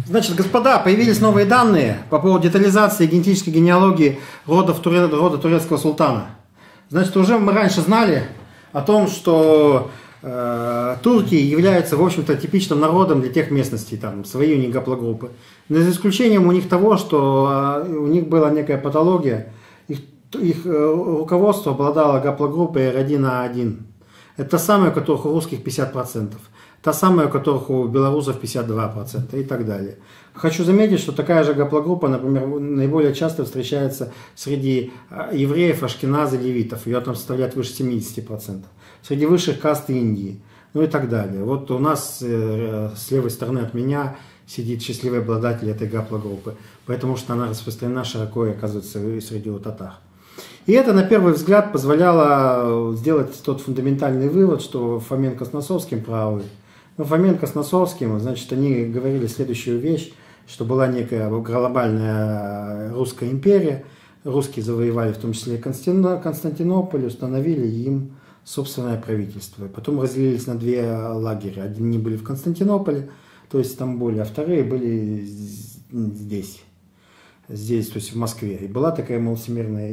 Значит, господа, появились новые данные по поводу детализации генетической генеалогии рода турецкого султана. Значит, уже мы раньше знали о том, что турки являются, в общем-то, типичным народом для тех местностей, там, свои у них гаплогруппы. Но за исключением у них того, что у них была некая патология, их руководство обладало гаплогруппой R1A1. Это та самая, у которых у русских 50%. Та самая, у которых у белорусов 52% и так далее. Хочу заметить, что такая же гаплогруппа, например, наиболее часто встречается среди евреев, ашкеназ и левитов. Ее там составляет выше 70%. Среди высших каст Индии. Ну и так далее. Вот у нас с левой стороны от меня сидит счастливый обладатель этой гаплогруппы. Потому что она распространена широко и оказывается и среди татар. И это, на первый взгляд, позволяло сделать тот фундаментальный вывод, что Фоменко с Носовским правы. Но Фоменко с Носовским, значит, они говорили следующую вещь, что была некая глобальная русская империя, русские завоевали в том числе и Константинополь, установили им собственное правительство. Потом разделились на две лагеря. Одни были в Константинополе, то есть в Стамбуле, а вторые были здесь, то есть в Москве. И была такая, мол, всемирная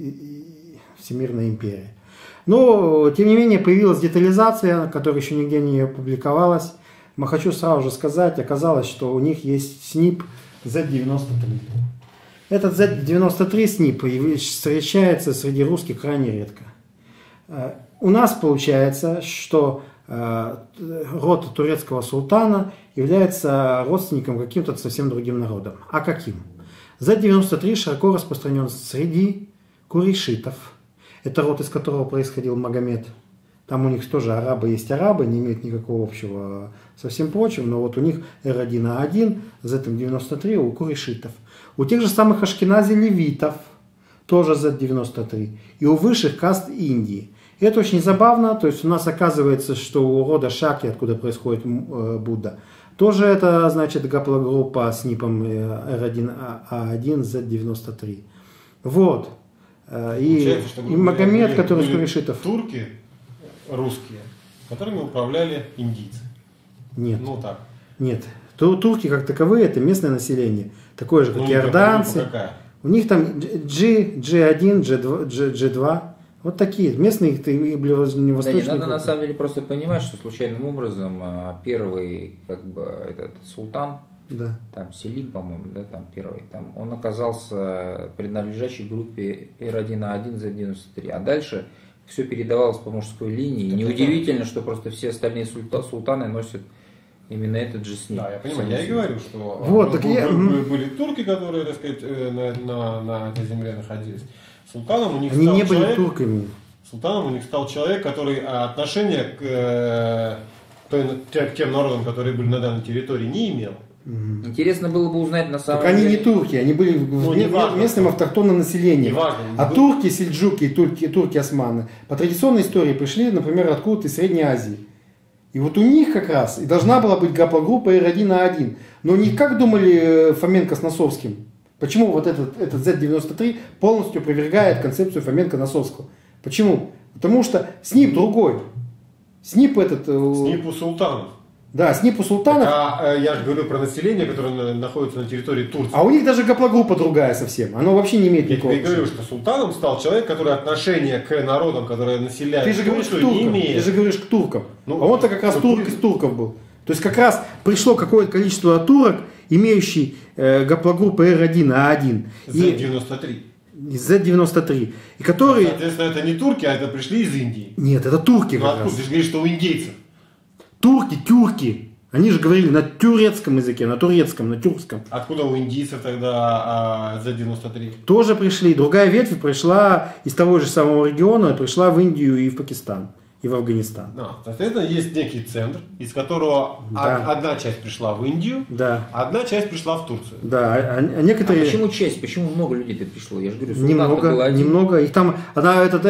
империя. Но, тем не менее, появилась детализация, которая еще нигде не публиковалась. Но хочу сразу же сказать, оказалось, что у них есть СНИП Z93. Этот Z93 СНИП встречается среди русских крайне редко. У нас получается, что род турецкого султана является родственником каким-то совсем другим народом. А каким? Z93 широко распространен среди курейшитов. Это род, из которого происходил Магомед. Там у них тоже арабы есть арабы, не имеют никакого общего со всем прочим, но вот у них R1A1, Z93 у курейшитов. У тех же самых ашкенази левитов тоже Z93. И у высших каст Индии. И это очень забавно, то есть у нас оказывается, что у рода Шакти, откуда происходит Будда, тоже это, значит, гаплогруппа с НИПом R1A1 Z93. Вот. И Магомед, который из курейшитов. Турки русские, которыми управляли индийцы. Нет. Ну так. Нет. Турки как таковые это местное население. Такое же, как иорданцы. У них там G1, G2. Вот такие. Местные ближневосточные. Да, не надо на самом деле просто понимать, что случайным образом первый как бы этот султан, да. Там Селим, по-моему, да, там первый, там, он оказался принадлежащей группе R1A1 Z93, а дальше все передавалось по мужской линии. И неудивительно, что просто все остальные султаны носят именно этот же СНИП. Да, я понимаю, я и говорю, что вот, были турки, которые, так сказать, на этой земле находились. Султаном у них Они стал не были человек, турками. Султаном у них стал человек, который отношения к тем народам, которые были на данной территории, не имел. Интересно было бы узнать на самом деле. Так они не турки, они были в местном автохтонном населении. А турки, сельджуки, турки османы по традиционной истории пришли, например, откуда-то из Средней Азии. И вот у них как раз и должна была быть гаплогруппа R1A1. Но не как думали Фоменко с Носовским. Почему вот этот Z93 полностью опровергает концепцию Фоменко-Носовского? Почему? Потому что СНИП другой. СНИП у султанов. Да, СНИП у султанов. Я же говорю про население, которое находится на территории Турции. А у них даже гаплогруппа другая совсем. Оно вообще не имеет никакого. Я говорю, что султаном стал человек, который отношение к народам, которые населяют Турцию, не имеет. Ты же говоришь к туркам. А он-то как раз турк из турков был. То есть как раз пришло какое-то количество турок, имеющий гаплогруппу R1A1. Z93. Z93. И которые... Соответственно, это не турки, а это пришли из Индии. Нет, это турки. Ну откуда? Ты же говоришь, что у индейцев. Тюрки. Они же говорили на турецком языке, на турецком, на тюркском. Откуда у индийцев тогда Z93? Тоже пришли. Другая ветвь пришла из того же самого региона, пришла в Индию и в Пакистан. И в Афганистан. Соответственно, есть некий центр, из которого одна часть пришла в Индию, одна часть пришла в Турцию. Да, а некоторые... почему часть? Почему много людей пришло? Я же говорю, немного. Их там, этот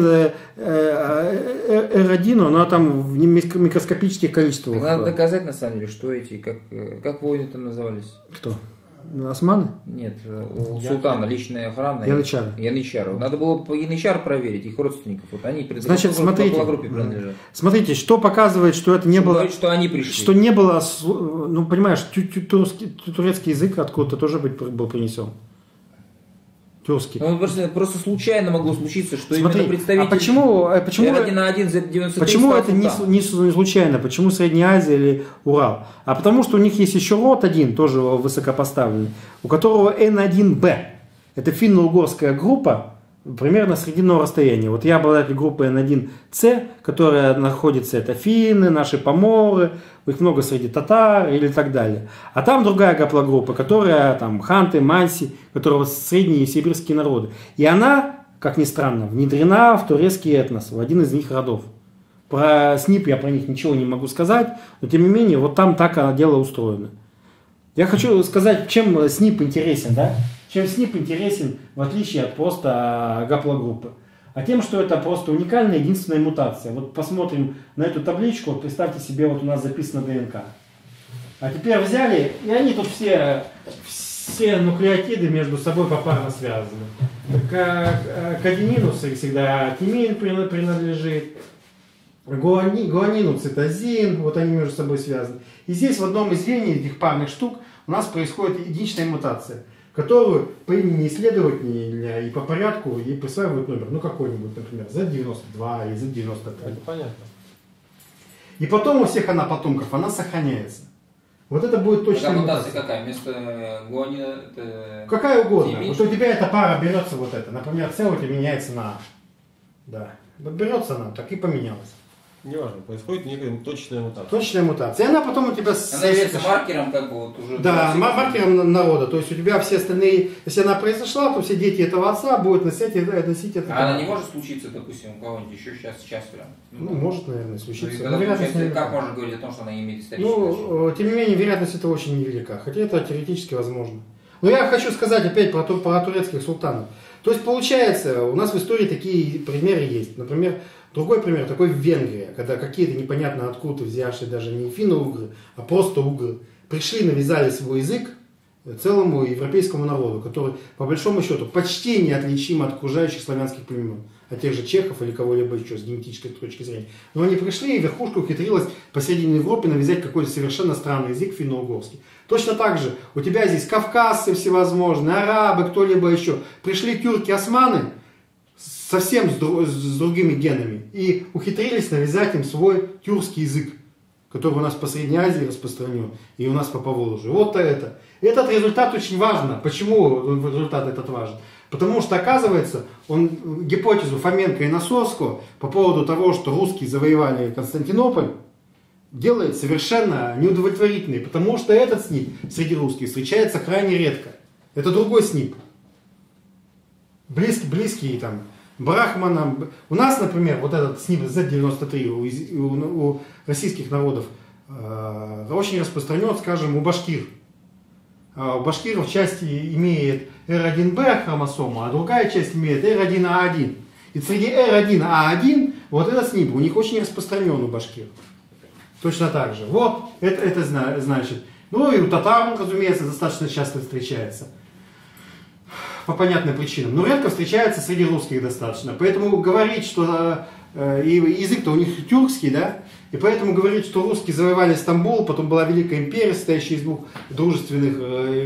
R1, она там в микроскопических количествах. Надо доказать, на самом деле, что эти, как войны там назывались? Кто? османы? Нет, у султана личная охрана. Янычары. Янычары. Надо было по Янычар проверить, их родственников. Вот они Значит, смотрите, группе принадлежат. Смотрите, что показывает, что это не было... Говорит, что они пришли. Что не было... Ну, понимаешь, турецкий язык откуда-то тоже был принесен. Тюркский. Ну, просто случайно могло случиться, что Смотри, именно представитель почему R1A1 Z93 почему стал это не случайно? Почему Средняя Азия или Урал? А потому что у них есть еще род один, тоже высокопоставленный, у которого N1B. Это финно-угорская группа, примерно срединного расстояния. Вот я обладатель группы N1C, которая находится, это финны, наши поморы, их много среди татар или так далее. А там другая гаплогруппа, которая там ханты, манси, которые средние сибирские народы. И она, как ни странно, внедрена в турецкий этнос, в один из них родов. Про СНИП я про них ничего не могу сказать, но тем не менее, вот там так дело устроено. Я хочу сказать, чем СНИП интересен, да? Чем СНИП интересен, в отличие от просто гаплогруппы. А тем, что это просто уникальная, единственная мутация. Вот посмотрим на эту табличку, вот представьте себе, вот у нас записано ДНК. А теперь взяли, и они тут все нуклеотиды между собой попарно связаны. К аденину всегда тимин принадлежит, гуанину цитозин, вот они между собой связаны. И здесь в одном из звеньев этих парных штук у нас происходит единичная мутация, которую по имени исследователя и по порядку ей присваивают номер. Ну какой-нибудь, например, Z92 или Z93. Это понятно. И потом у всех она потомков, она сохраняется. Вот это будет точно. Какая мутация какая? Вместо гуанина это... Какая угодно. Тимин? Вот у тебя эта пара берется вот это. Например, С у тебя меняется на А. Да. Вот берется она, так и поменялась. Неважно, происходит некая точная мутация. Точная мутация. И она потом у тебя... Она является маркером, как бы вот уже... Да, маркером народа. То есть у тебя все остальные... Если она произошла, то все дети этого отца будут носить это. А она не может случиться, допустим, у кого-нибудь еще сейчас прям? Ну, может, наверное, случиться. Когда как можно говорить о том, что она имеет историческое значение? Ну, тем не менее, вероятность этого очень невелика. Хотя это теоретически возможно. Но я хочу сказать опять про турецких султанов. То есть, получается, у нас в истории такие примеры есть. Например, другой пример, такой в Венгрии, когда какие-то непонятно откуда взявшие даже не финно-угры, а просто угры, пришли, навязали свой язык целому европейскому народу, который, по большому счету, почти неотличим от окружающих славянских племен, от тех же чехов или кого-либо еще с генетической точки зрения. Но они пришли, и верхушка ухитрилась посередине Европы навязать какой-то совершенно странный язык финно-угорский. Точно так же у тебя здесь кавказцы всевозможные, арабы, кто-либо еще. Пришли тюрки-османы совсем с другими генами и ухитрились навязать им свой тюркский язык, который у нас по Средней Азии распространен и у нас по Поволжью. Вот это. Этот результат очень важен. Почему результат этот важен? Потому что, оказывается, гипотезу Фоменко и Носовского по поводу того, что русские завоевали Константинополь, делает совершенно неудовлетворительной, потому что этот СНИП среди русских встречается крайне редко. Это другой СНИП. Близкий там Брахманам. У нас, например, вот этот СНИП Z93 у российских народов очень распространен, скажем, у башкир. У башкиров часть имеет R1B хромосома, а другая часть имеет R1A1. И среди R1A1 вот этот СНИП у них очень распространен у башкир. Точно так же. Вот, это значит. Ну и у татар, разумеется, достаточно часто встречается. По понятным причинам. Но редко встречается среди русских достаточно. Поэтому говорить, что... И язык-то у них тюркский, да? И поэтому говорить, что русские завоевали Стамбул, потом была Великая империя, состоящая из двух дружественных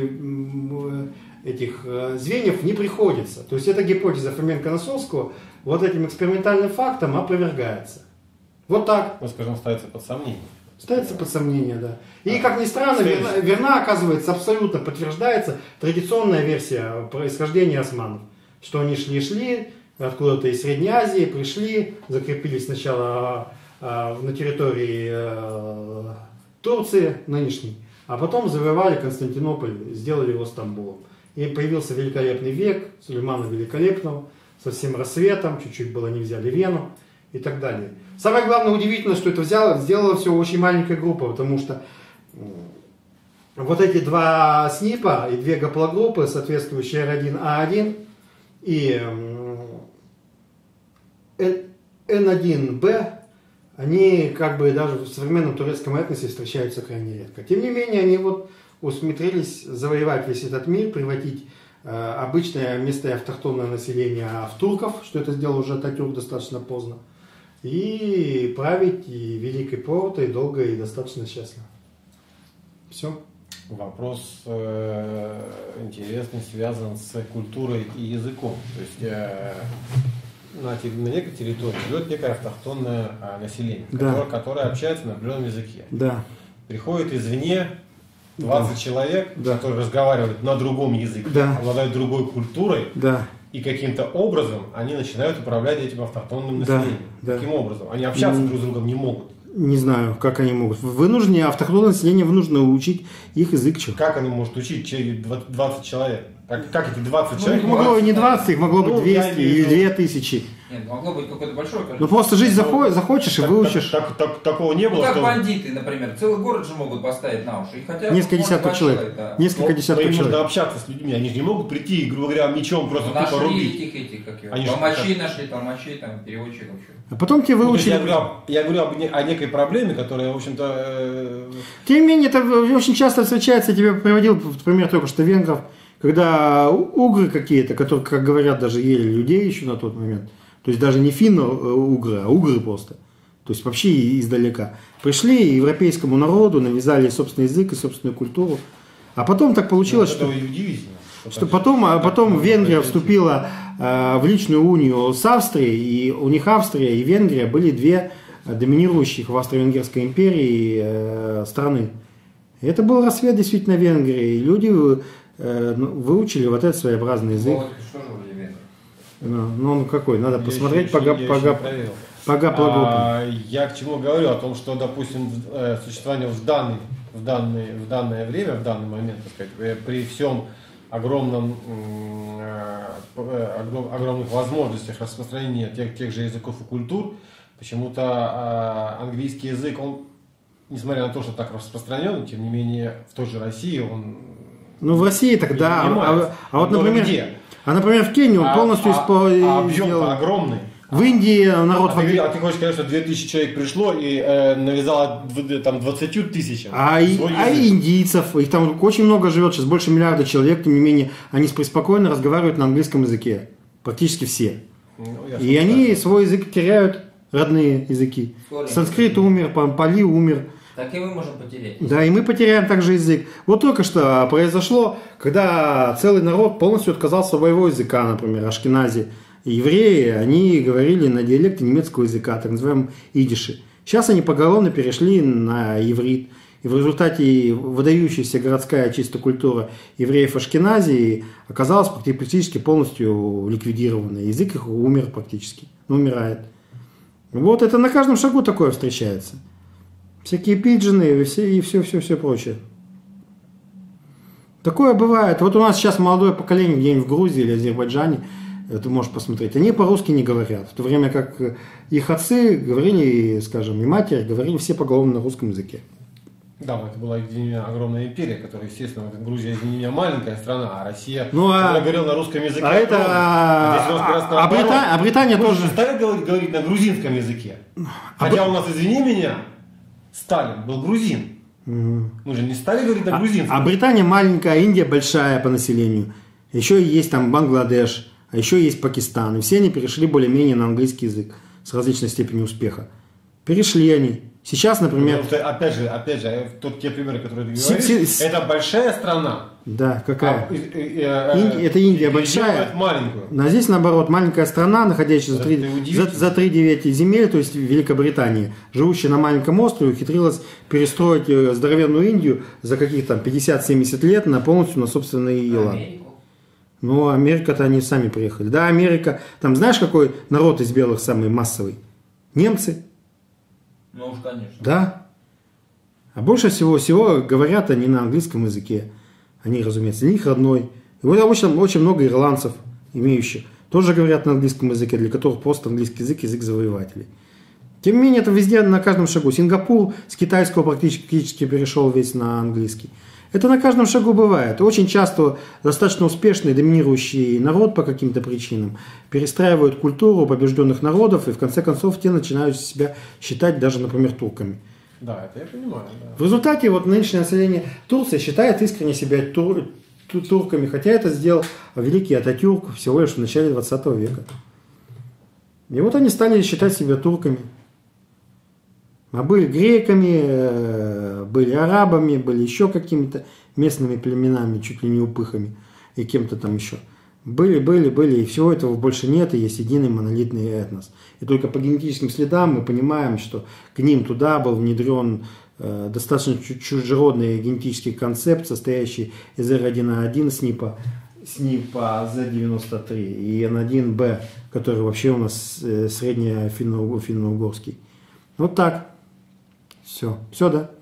этих звеньев, не приходится. То есть эта гипотеза Фоменко-Носовского вот этим экспериментальным фактом опровергается. Вот так. Ну, скажем, ставится под сомнение. Ставится под сомнение, да. И, как ни странно, верна, оказывается, абсолютно подтверждается традиционная версия происхождения османов. Что они шли откуда-то из Средней Азии, пришли, закрепились сначала на территории Турции нынешней, а потом завоевали Константинополь, сделали его Стамбулом. И появился великолепный век Сулеймана Великолепного, со всем рассветом, чуть-чуть было не взяли Вену и так далее. Самое главное, удивительно, что это сделала все очень маленькая группа, потому что вот эти два СНИПа и две гаплогруппы, соответствующие R1A1 и N1B, они как бы даже в современном турецком этносе встречаются крайне редко. Тем не менее, они вот усмотрелись завоевать весь этот мир, превратить обычное местное автохтонное население в турков, что это сделал уже Ататюрк достаточно поздно, и править и великой портой долго и достаточно счастливо. Все. Вопрос интересный, связан с культурой и языком. То есть на некой территории живет некое автохтонное население, да. которое общается на определенном языке. Да. Приходит извне 20 человек, да. которые разговаривают на другом языке, да. обладают другой культурой, да. и каким-то образом они начинают управлять этим автохтонным населением. Да. Каким образом? Они общаться друг с другом не могут. Не знаю, как они могут. Вынуждены, автохтонное население вынуждено учить их язык. Как оно может учить 20 человек? Как эти 20 человек? Могло и не 20, их могло быть 200 или 2000. Нет, могло быть какое-то большое количество. Ну просто жить захочешь и выучишь. Такого не было. Ну как бандиты, например. Целый город же могут поставить на уши. И хотя несколько десятков человек. Да. Несколько десятков им человек. нужно общаться с людьми. Они же не могут прийти, грубо говоря, мечом просто тупо рубить. Этих, как его. Они толмачей нашли, там, переводчиков. А потом тебе выучили. Я говорю о некой проблеме, которая, в общем-то... Тем не менее, это очень часто встречается. Я тебе приводил пример только что венгров, когда угры какие-то, которые, как говорят, даже ели людей еще на тот момент. То есть даже не финно-угры, а угры просто. То есть вообще издалека. Пришли европейскому народу, навязали собственный язык и собственную культуру. А потом так получилось, что потом Венгрия вступила в личную унию с Австрией, и у них Австрия и Венгрия были две доминирующих в Австро-Венгерской империи страны. И это был рассвет действительно Венгрии. И люди выучили вот этот своеобразный язык. Ну какой? Надо посмотреть по Пага. Я к чему говорю? О том, что, допустим, существование в данное время, в данный момент, так сказать, при всем огромных возможностях распространения тех же языков и культур, почему-то английский язык, он, несмотря на то, что так распространен, тем не менее, в той же России он... Ну, в России тогда, а вот, например, где? Например, в Кении он полностью объем огромный. В Индии народ... ты хочешь сказать, что 2000 человек пришло и навязало там 20 тысячам? А индийцев, их там очень много живет, сейчас больше миллиарда человек, тем не менее, они преспокойно разговаривают на английском языке. Практически все. И они свой язык теряют, родные языки. Санскрит умер, пали умер. Так и мы можем потерять. Да, и мы потеряем также язык. Вот только что произошло, когда целый народ полностью отказался от своего языка, например, ашкенази. Евреи, они говорили на диалекте немецкого языка, так называемом идише. Сейчас они поголовно перешли на иврит. И в результате выдающаяся городская чисто культура евреев Ашкеназии оказалась практически полностью ликвидирована. Язык их умер практически, умирает. Вот это на каждом шагу такое встречается. Всякие пиджины и все прочее. Такое бывает. Вот у нас сейчас молодое поколение где-нибудь в Грузии или Азербайджане, ты можешь посмотреть, они по-русски не говорят. В то время как их отцы говорили, скажем, и матери говорили все поголовно на русском языке. Да, это была огромная империя, которая, естественно, Грузия, извини меня, маленькая страна, а Россия говорила на русском языке. Британия тоже... Стали говорить на грузинском языке. Хотя у нас, извини меня, Сталин был грузин. Мы же не стали говорить на грузинском. А Британия маленькая, Индия большая по населению. Еще есть там Бангладеш, а еще есть Пакистан. И все они перешли более-менее на английский язык с различной степенью успеха. Перешли они. Сейчас, например... Опять же, те примеры, которые ты говоришь, это большая страна. Да, какая? Это Индия большая. Маленькую. А здесь, наоборот, маленькая страна, находящаяся за 3-9 земель, то есть Великобритания, живущая на маленьком острове, ухитрилась перестроить здоровенную Индию за каких-то 50-70 лет полностью на собственный лад. Ну, Америка-то они сами приехали. Да, Америка. Там знаешь, какой народ из белых самый массовый? Немцы. Ну уж, конечно. Да. А больше всего говорят они на английском языке. Они, разумеется, для них родной. И вот очень много ирландцев, имеющих, тоже говорят на английском языке, для которых просто английский язык завоевателей. Тем не менее, это везде, на каждом шагу. Сингапур с китайского практически перешел весь на английский. Это на каждом шагу бывает. Очень часто достаточно успешный, доминирующий народ по каким-то причинам перестраивают культуру побежденных народов, и в конце концов те начинают себя считать даже, например, турками. Да, это я понимаю. Да. В результате вот нынешнее население Турции считает искренне себя турками, хотя это сделал великий Ататюрк всего лишь в начале 20 века. И вот они стали считать себя турками. А были греками, были арабами, были еще какими-то местными племенами, чуть ли не упыхами и кем-то там еще. Были, и всего этого больше нет, и есть единый монолитный этнос. И только по генетическим следам мы понимаем, что к ним туда был внедрен достаточно чужеродный генетический концепт, состоящий из R1A1 СНИПа Z93 и N1B, который вообще у нас среднефинно-угорский. Вот так. Все, да.